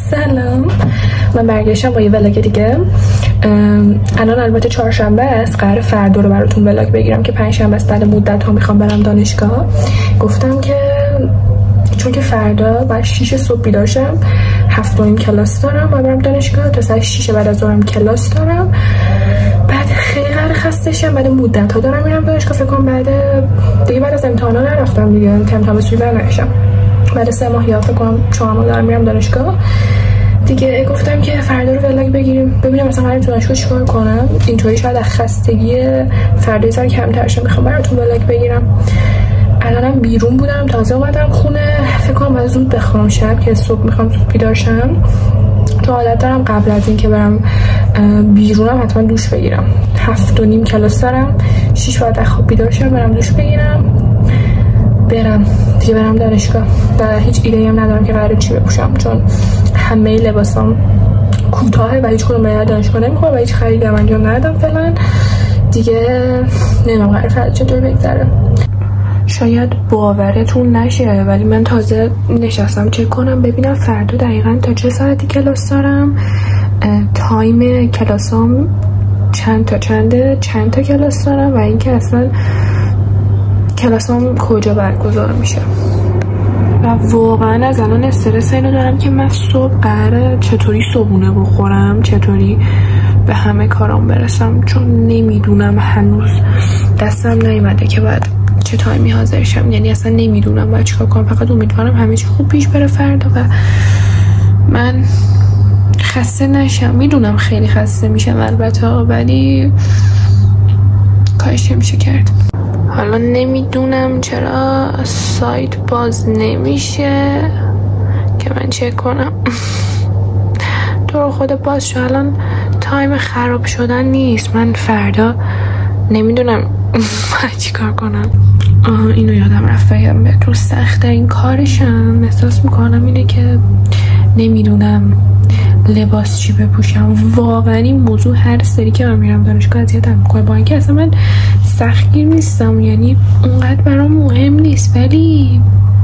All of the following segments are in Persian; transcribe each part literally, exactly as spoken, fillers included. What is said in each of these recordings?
سلام، من برگشتم با یه ولاگ دیگه. الان البته چهارشنبه است، قرار فردا رو براتون ولاگ بگیرم که پنجشنبه است. بعد مدت ها میخوام برم دانشگاه. گفتم که چون که فردا بعد شیش صبح بیدار شم، هفت و نیم کلاس دارم و برم دانشگاه تا ساعت شیش بعد از ظهرم کلاس دارم. بعد خیلی قرار خسته شم، بعد مدت ها دارم میرم دانشگاه. فکر کنم بعد دیگه بعد از امتحانا نرفتم دیگه، امتحان بسوی برنگشتم. بعد سه ماه یا فکر کنم چهار ماه دارم میرم دانشگاه دیگه. گفتم که فردا رو ولاگ بگیریم ببینم مثلا قرار دانشگاه چیکار کنم. اینطوری شاید از خستگی فردا سر کمتر شه، میخوام براتون ولاگ بگیرم. الانم بیرون بودم، تازه اومدم خونه. فکر کنم باید زود بخوام شب که صبح میخوام زود بیدار شم. تو عادت دارم قبل از اینکه برم بیرونم حتما دوش بگیرم. هفت و نیم کلاس دارم، شیش باید خواب بیدار شم، برم دوش بگیرم برم دیگه برم دانشگاه. و هیچ ایده‌ای هم ندارم که قراره چی بپوشم، چون همه لباسام کوتاهه و هیچ کدوم به دانشگاه نمیخوره و هیچ خریدی هم انجام ندادم فعلا دیگه. نمیدونم قراره فردا چطور بگذره. شاید باورتون نشه ولی من تازه نشستم چک کنم ببینم فردا دقیقاً تا چه ساعتی کلاس دارم، تایم کلاسام چند تا چنده، چند تا کلاس دارم و اینکه اصلا کلاسام کجا برگزار میشه. و واقعا از الان استرس اینو دارم که من صبح قراره چطوری صبحونه بخورم، چطوری به همه کارام برسم، چون نمیدونم هنوز دستم نیومده که بعد چه تایمی حاضر شم. یعنی اصلا نمیدونم باید چیکار کنم، فقط امیدوارم همه چی خوب پیش بره فردا و من خسته نشم. میدونم خیلی خسته میشم البته، ولی کارش نمیشه کرد. حالا نمیدونم چرا سایت باز نمیشه که من چک کنم. تو رو خود باز شو. الان تایم خراب شدن نیست، من فردا نمیدونم باید چی کار کنم. آه اینو یادم رفت بگم بهتون، سخت این کارشم احساس میکنم اینه که نمیدونم لباس چی بپوشم. واقعا این موضوع هر سری که من میرم دانشگاه اذیتم میکنه، با اینکه اصلا من سختگیر نیستم، یعنی اونقدر برام مهم نیست، ولی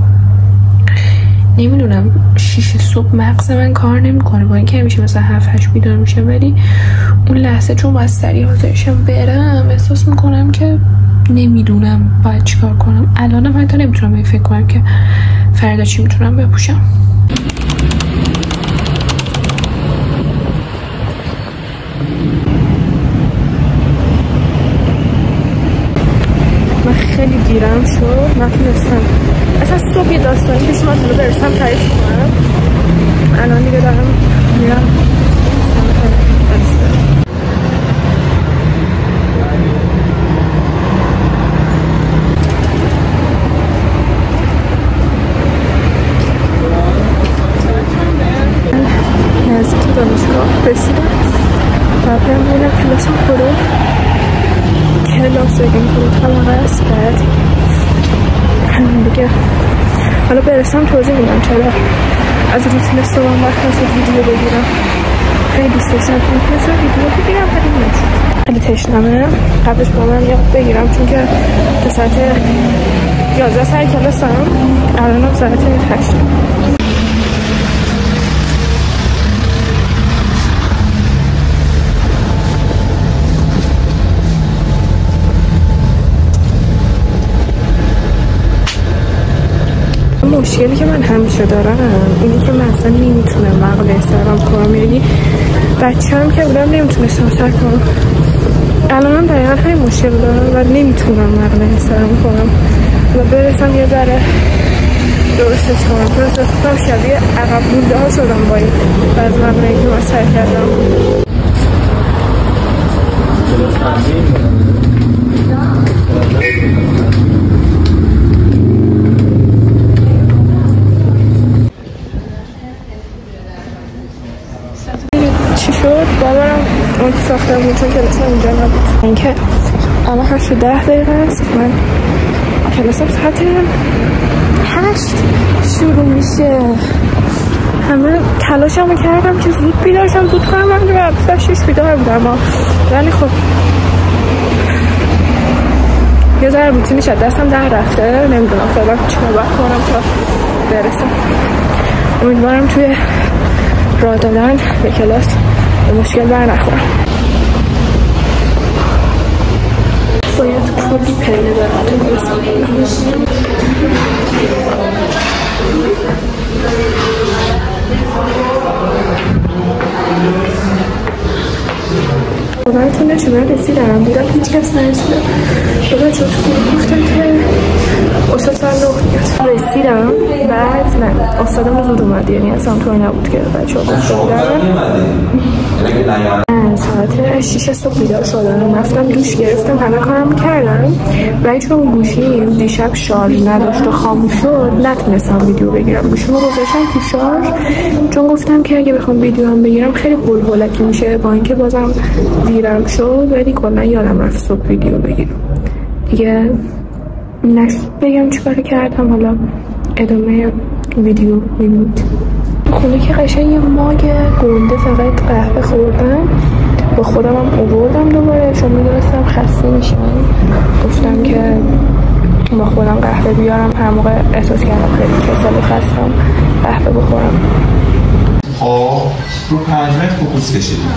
نمیدونم شیش صبح مغز من کار نمیکنه. با اینکه همیشه مثلا هفت هشت بیدار میشه، ولی اون لحظه چون باید سریع حاضرشم برم احساس میکنم که نمیدونم باید چیکار کنم. الانم حتی نمیتونم به فکر کنم که فردا چی میتونم بپوشم. من خیلی دیرم شد، نتونستم اصلا صبح یه داستانی پیش من رو برسم تعریف کنم. الان دیگه دارم میرم نزدیک دانشگاه رسیدم و برم ببینم کلاسم کدوم کلاس این کدوم طبقه است. بعد همین دیگه حالا برسم توضیح میدم چرا از روتین صبحم وقت نشد ویدیو بگیرم. خیلی دوست داشتم که میتونستم ویدیو بگیرم ولی نشد. خیلی تشنمه، قبلش با من یاد بگیرم چون که تا ساعت یازده سر کلاس دارم. الانم ساعت هشت. مشکلی که من همیشه دارم اینه که من اصلا نمیتونم مقاله سرم کنم. یعنی بچه هم که بودم نمیتونستم سر کنم، الان هم دقیقا همین مشکل دارم و نمیتونم مقاله سرم کنم و برسم یه ذره درستش کنم، چون احساس کنم شبیه عقب مونده ها شدم با این بعض مقاله که من سر کردم. چی شد؟ باورم اون که ساختم بود چون کلاسم اینجا نبود. اینکه اما هشت و ده دقیقه است، من کلاسم ساعت هشت شروع میشه. همه تلاشمو کردم که زود بیدار شم، زود کنم. من جو ساعت شش بیدار بودم، ولی خب یه ذره روتینش از دستم در رفته. نمیدونم فعلا چیکار باید کنم تا برسم. امیدوارم توی راه دادن به کلاس به مشکل بر نخورم. باید کلی پله برم تا برسم. باورتون نشه من رسیدم دیدم هیچ کس نرسیدم. به بچه ها تو گفتم که استاد سر نه میاد. رسیدم بعد نه استادم زود اومد، یعنی اصلا طور نبود که بچه ها گفته بودن. ساعت شیش صبح بیدار شدم، رفتم دوش گرفتم، همه کارم کردم ولی چون گوشیم دیشب شارژ نداشت و خاموش شد نتونستم ویدیو بگیرم. گوشیمو گذاشتم تو شارژ چون گفتم که اگه بخوام ویدیو هم بگیرم خیلی هولهولکی میشه، با اینکه بازم دیرم شد ولی کلا یادم رفت صبح ویدیو بگیرم دیگه. نشد بگم چیکار کردم، حالا ادامه ویدیو میبینید. خونه که قشنگ یه ماگ گنده فقط قهوه خوردم، با خودم هم آوردم دوباره چون میدونستم خسته میشم. گفتم که با خودم قهوه بیارم، هر موقع احساس کردم خیلی کسل و خستم قهوه بخورم. خب رو پنج متر فوکوس کشیدید.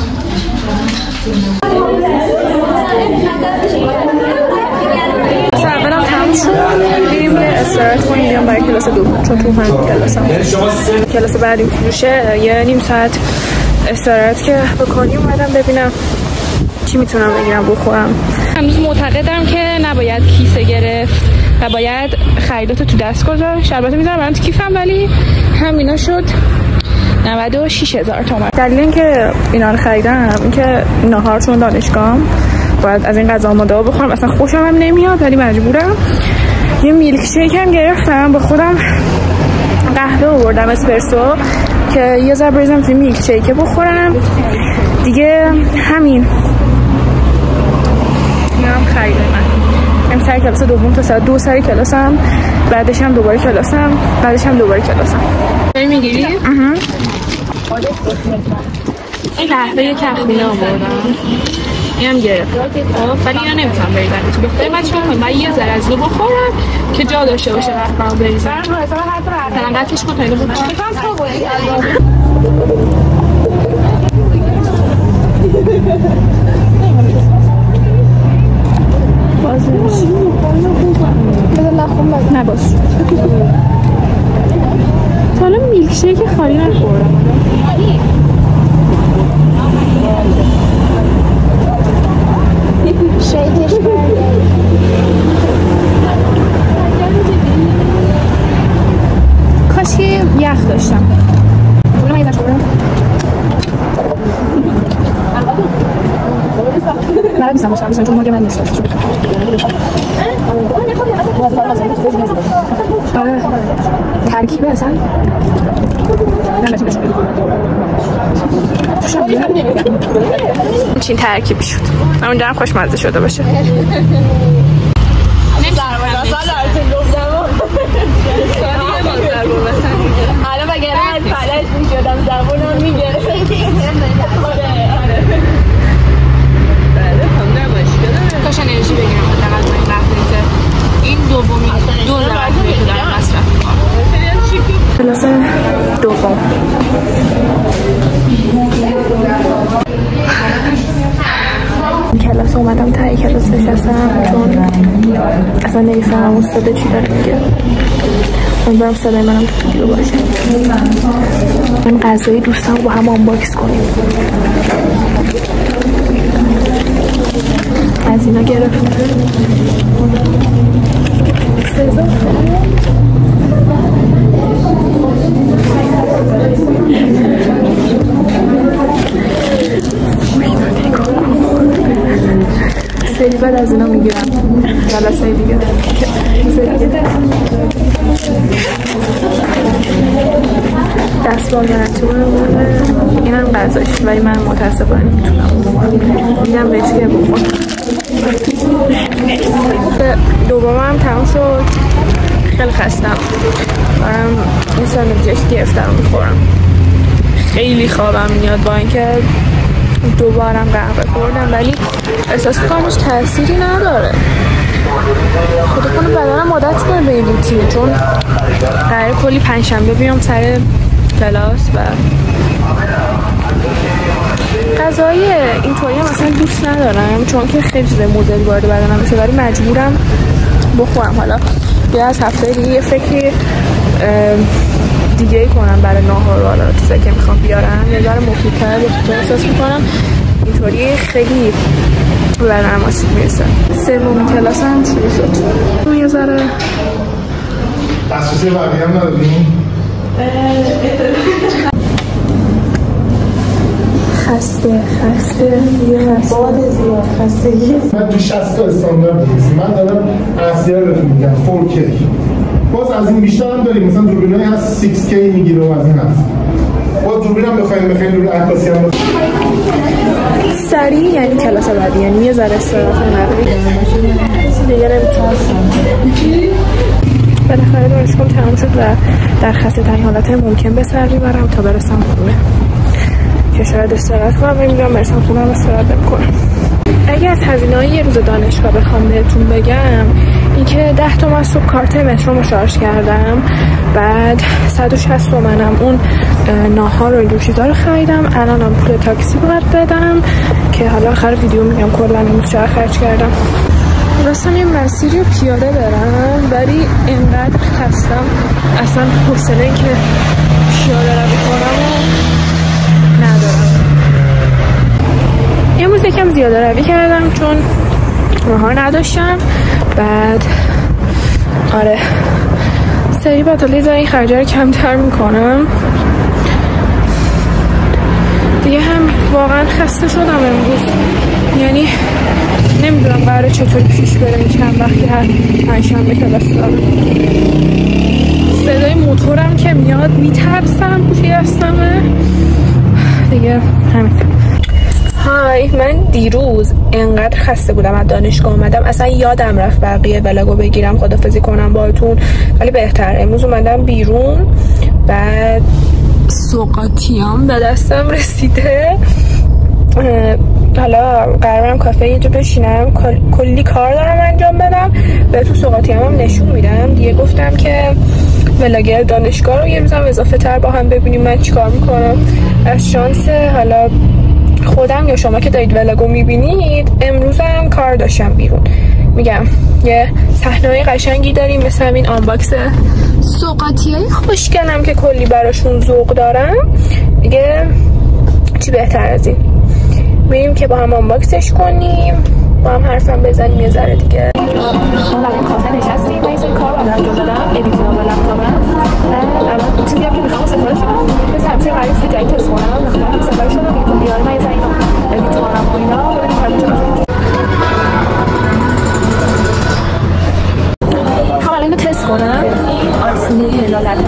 اولم تموم شد، میریم یه استراحت کنیم بیام برای کلاس دوم چون تو هم کلاسم کلاس بعدی فروشه. یه نیم ساعت استراحت که بکنیم اومدم ببینم چی میتونم بگیرم بخورم. هنوز معتقدم که نباید کیسه گرفت و باید خریداتو تو دست گذاشت. البته میذارم برام تو کیفم ولی همینا شد نود و شش هزار تومان. دلیل اینکه اینا رو خریدم این که ناهار چون دانشگاهم باید از این غذا آماده بخورم، اصلا خوشم هم نمیاد ولی مجبورم. یه میلک شیک هم گرفتم، با خودم قهوه آوردم اسپرسو که یه ذره بریزم توی میلک شیک بخورم دیگه. همین اینم خریده من. ام سر کلاس دوم تا ساعت دو سر کلاسم، بعدش هم دوباره کلاسم، بعدش هم دوباره کلاسم. چی میگیری؟ این قهوه کافئین آوردم، اینم گرفت خب ولی اینا نمیتونم بریزم تو بخوره بچه ها. من یه ذره از رو بخورم که جا داشته باشه قهوه رو بریزم. مثلا قطعش کن تا اینو بخورم. باز نمیشه بذار لخون باز نباش. تا حالا میلک شیک خالی نخوردم. شیکش کاش که یخ داشتم. اونو من یه ذره برم مرد نیستم باشم بسیم چون ماگ من نیست. آره ترکیب اصلا نمیتونش چین ترکیب شد. اون درم خوشمزه شده باشه. حالا بگرم هر فلج میشدم زبونم میگرم. کاش انرژی بگیرم حداقل با این قهوه که این دومین دوز قهوه که دارم مصرف میکنم. کلاس دوم کلاس اومدم تایی کلاس نشستم چون اصلا نمیفهمم استاد چی داره میگه. امیدوارم صدای منم تو ویدیو باشه. من غذای دوستم با هم آنباکس کنیم. از اینا گرفتم سزا سری بعد از اینا میگیرم جلسه دیگه. دستبال مرتوب اینم غذاش ولی من متاسفانه نمیتونم میدم بهش که بخور. دوبارم تمام شد، خیلی خستم، برم این ساندویچش گرفتم میخورم. خیلی خوابم میاد با اینکه دوبارم قهوه خوردم ولی احساس میکنم هیچ تأثیری نداره. خدا کنه بدنم عادت کنه به این روتین چون قراره کلی پنجشنبه بیام سر کلاس. و غذای اینطوری مثلا دوست ندارم چون که خیلی چیز مضر وارد بدنم میشه، ولی مجبورم بخورم. حالا بیا از هفته دیگه یه فکری دیگه ای کنم برای ناهار. حالا چیزایی که میخوام بیارم یه ذره مفیدتر بهتون احساس میکنم. اینطوری خیلی به بدنم آسیب میرسه. سومین کلاس هم شروع شد. یه ذره اساسی بقیه هم ندادیم؟ خسته خسته زیاد باد زیاد خستگی. من تو شصت تا استاندارد می‌رسیم. من دارم اصلیه رو میگم فور کی. باز از این بیشتر هم داریم، مثلا دوربینای هست شش کی میگیره و از این هست. باز دوربین هم بخوایم بخوایم دوربین عکاسی هم باشه. سریع یعنی کلاس بعدی، یعنی یه ذره استراحت نداری دیگه نمیتونم. بالاخره دانشگاه تمام شد و در خسته ترین حالت ممکن به سر میبرم تا برسم خونه که شاید استراحت کنم و میگم برسم خونه هم استراحت نمی‌کنم. اگه از هزینه‌های یه روز دانشگاه بخوام بهتون بگم، اینکه ده تومن صبح کارت مترو شارژ کردم، بعد صد و شصت تومنم اون ناهار و اینجور چیزا رو خریدم. الانم پول تاکسی باید بدم که حالا آخر ویدیو میگم کلا امروز چقدر خرج کردم. راستم یه مسیری رو پیاده برم ولی اینقدر خستم اصلا حوصله این که پیاده روی کنم و ندارم. امروز یکم زیاده روی کردم چون ناهار نداشتم. بعد آره سری بطالی زایی خرجه رو کمتر میکنم دیگه. هم واقعا خسته شدم امروز، یعنی نمیدونم قراره چطور پیش بره این چند وقتی هر پنجشنبه کلاس دارم. صدای موتورم که میاد میترسم پوشی هستمه دیگه. همین. های، من دیروز انقدر خسته بودم از دانشگاه اومدم اصلا یادم رفت بقیه ولاگو بگیرم خدافظی کنم باهاتون، ولی بهتر امروز اومدم بیرون. بعد سوقاتیام به دستم رسیده. حالا قرارم کافه یه جا بشینم، کلی کار دارم انجام بدم. به تو سوقاتیام هم نشون میدم دیگه. گفتم که ولاگ دانشگاه رو یه روزم اضافه تر با هم ببینیم من چیکار میکنم. از شانس حالا خودم یا شما که دارید ولاگو میبینید، امروز هم کار داشتم بیرون. میگم یه صحنه‌های قشنگی داریم مثل همین آنباکس سوقاتیای خوشگلم که کلی براشون ذوق دارم دیگه. چی بهتر از این؟ بریم که با هم آنباکسش کنیم، با هم حرفم بزنیم یه ذره دیگه. ما برای کافه نشستیم و یه سری کار باید انجام بدم، ادیتینگ با لپتاپم. الان چیزی هم که میخوام سفارش بدم مثل همچین قرار است جایی تست کنم، میخوام سفارش بدم میگم بیارم من یه ذره ادیت کنم و اینا ببینیم کار می‌کنم. خب الان اینو تست کنم. آرسینه هلالت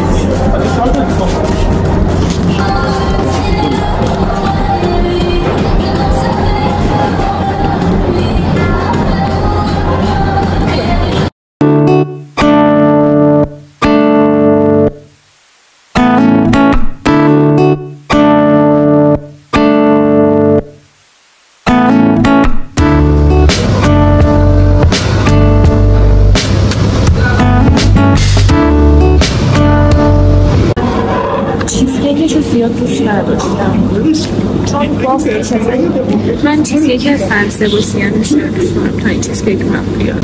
دوست نداشتم چون باز من چیزی یکی از سن سباسیان بیشتر دوست دارم تا این چیز که من بیاد.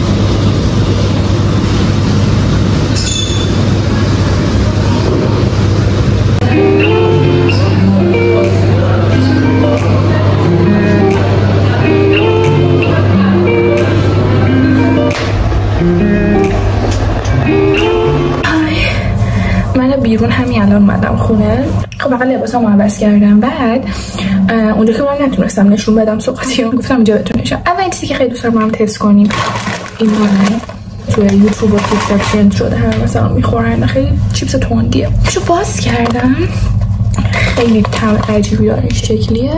من بیرون همین الان اومدم خونه. خب فقط لباسامو عوض کردم. بعد اونجا که من نتونستم نشون بدم سوقاتیام، گفتم اینجا بهتون نشون. اول چیزی که خیلی دوست دارم تست کنیم این مونه توی یوتیوب و تیک تاک ترند شده، هم مثلا میخورن، خیلی چیپس تندیه. شو باز کردم، خیلی طعم عجیبی داره، این شکلیه.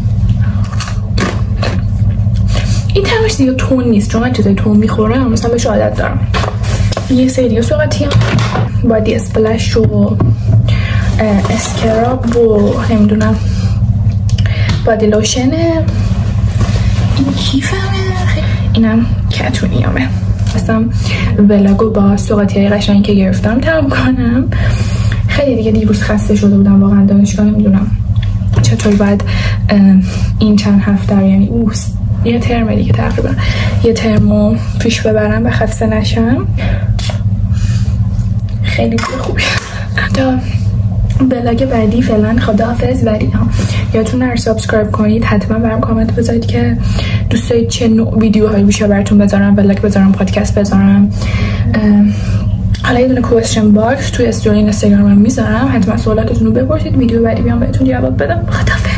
این طعمش دیگه تند نیست چون من چیزای تند میخورم، مثلا بهش عادت دارم. یه سری سوقاتیام بادی اسپلش و اسکراب و نمیدونم بادی لوشنه. این کیفمه، اینم کتونیامه. مثلا ولاگو با سوقاتیای قشنگی که گرفتم تمام کنم. خیلی دیگه دیروز خسته شده بودم واقعا دانشگاه، نمیدونم چطور باید این چند هفته یعنی اوس یه ترم دیگه تقریبا یه ترمو پیش ببرم و خسته نشم. خیلی خوبه. تا بلاگ بعدی فعلا خداحافظ. ولی یادتون نره سابسکرایب کنید، حتما برام کامنت بذارید که دوست دارید چه نوع ویدیوهایی بیشتر براتون بذارم، بلاگ بذارم، پادکست بذارم. حالا یه دونه کوئسچن باکس توی استوری اینستاگرامم میذارم، حتما سوالاتتون رو بپرسید، ویدیو بعدی بیام بهتون جواب بدم. خداحافظ.